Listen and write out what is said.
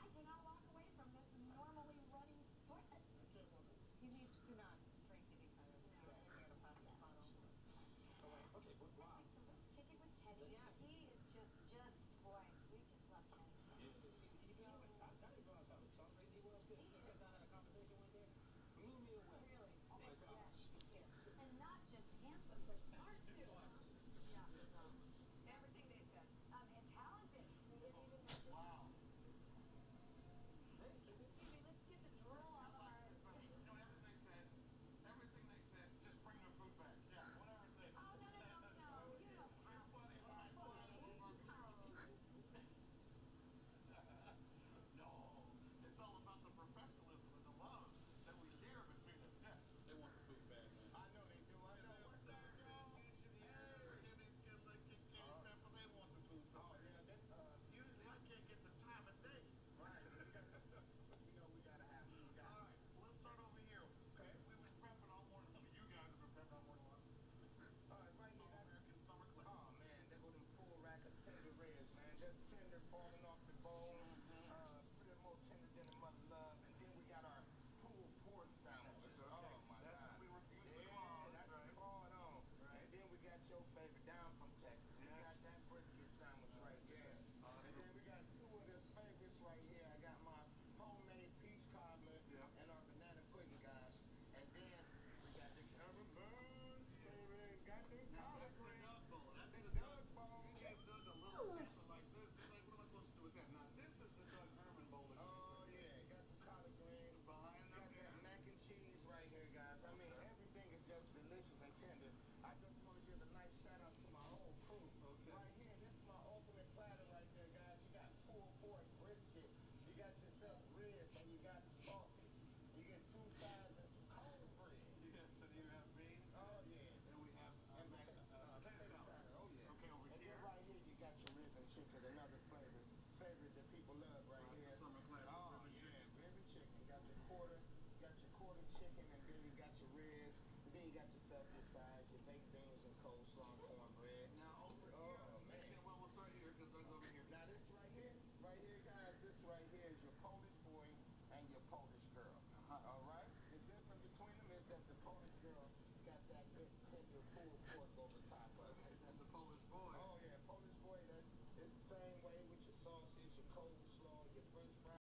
do not walk away from this normally running foot. You need to not drink any kind of any other plastic bottle. Okay, but wow. So let's kick it with Kenny. Yeah. He is just boy, we just love Kenny. I didn't realize how exonerated he was. He sat down and had a conversation with him. Blew me away. Really? Oh my gosh. Yeah. And not just handsome, but smart too. Yeah. Everything they said. And talented. They didn't even mention. Wow. Let's get the drool out of our. Everything they said, just bring the food back. Yeah, whatever they said. Oh, no. You don't count. No, it's all about the professionalism and the love that we share between us. Yeah. They want the food back, man. I know they do. I know. What's that, y'all? They want the food back. Oh, yeah. Usually I can't get the time of day. Right. We gotta have food. All right, well, let's start over here. Okay. We've been prepping all morning. Some of you guys have been prepping all morning long. All right, right here. American summer clip. Oh, man, there go them full rack of tender ribs, man. Just tender falling off the bone. Pretty more tender than the mother love. And then we got our pulled pork sandwiches. Okay. Oh, my That's God. what we refuse to Yeah, call. that's Right. called on. Right. And then we got your favorite down from Texas. We Yeah. got that brisket sandwich right there. And then we got two of the favorites right here. I got my homemade peach cobbler and our banana pudding, guys. And then we got the caramel buns, baby. Got the collard That's the greens. Doug Bowl. That's The the Doug Bowl. You gave Doug a little sample like this. He's like, what am I supposed to do with that? Now, this is the Doug Herman Bowl. Oh, yeah. Got the collard greens. Behind them. Got that mac and cheese right here, guys. I mean, everything is just delicious and tender. I just want to give a nice shout out to my whole crew. Okay. Right here, this is my ultimate platter right there, guys. You got pulled pork brisket. You got yourself ribs and you got sausage. You get 2 sides and some cold bread. Yes, and you have beans. Oh, yeah. And we have And potato salad. oh, yeah. Okay, over And here. then right here, you got your rib and chicken, another favorite that people love right here. Summer classic. Oh, yeah, rib and chicken. Got your quarter chicken, and then you got your ribs. And then you got yourself your sides, your baked beans and coleslaw and cornbread. Now, over here. Oh, man. Well, we'll start here because Doug's over here. Now, this right here, guys, this right here is your Polish boy and your Polish girl. All right? The difference between them is that the Polish